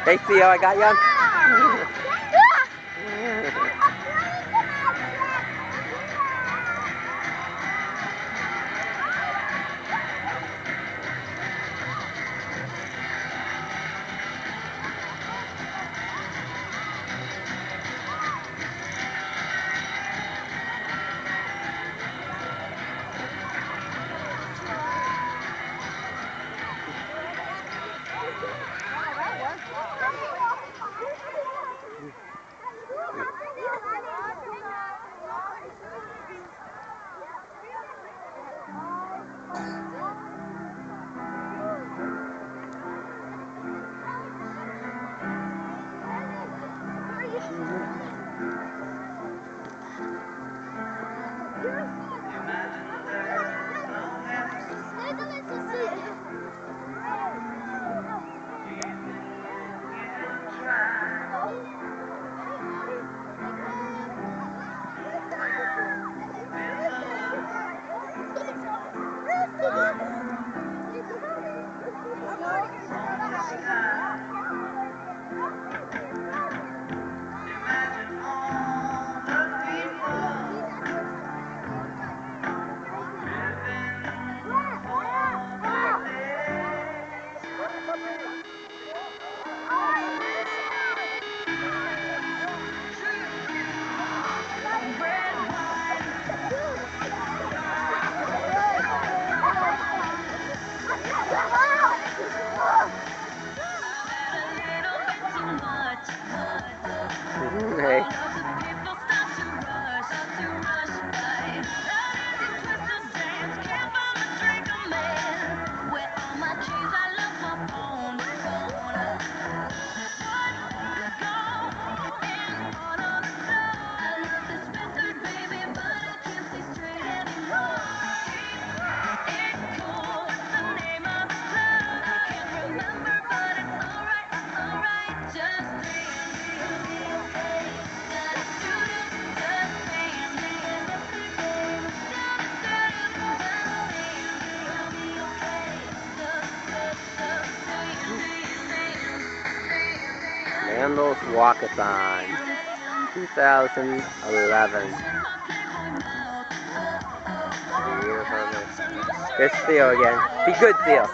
Hey Theo, I got you. Hey. Randall's Walkathon 2011. Here's Theo again. Be good, Theo.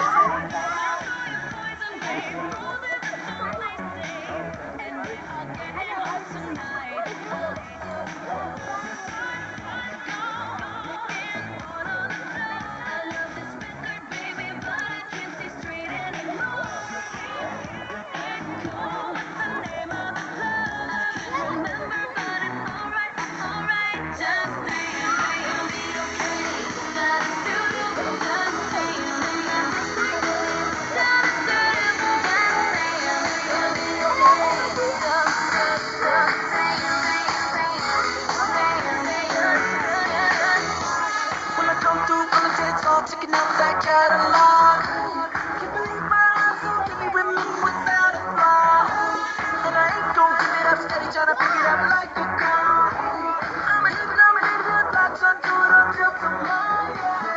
Checking out that catalog. Can't believe my eyes don't give me with me without a flaw. And I ain't gon' give it up, steady trying to pick it up like a car. I'm a hit with blocks, I'll do it until tomorrow.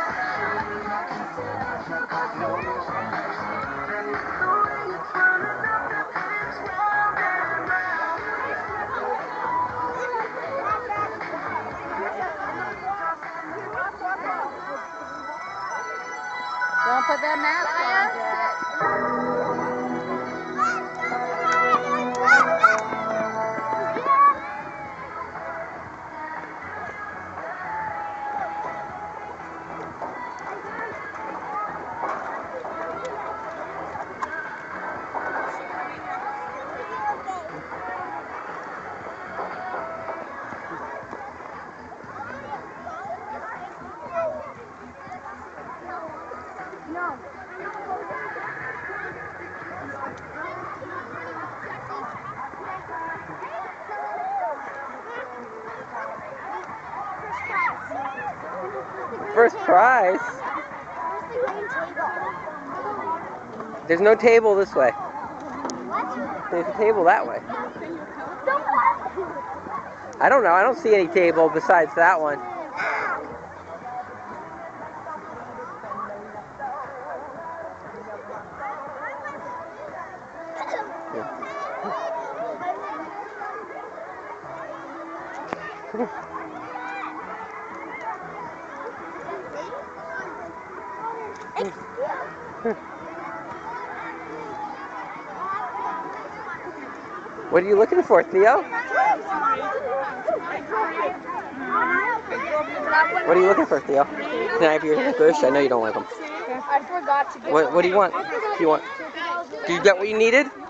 The way it's running up and it's round and round. Don't put that mask on, Jack. No. First prize? There's no table this way. There's a table that way. I don't know. I don't see any table besides that one. What are you looking for, Theo? What are you looking for, Theo? Can I have your licorice? I know you don't like them. I forgot to get What do you want? Do you get what you needed?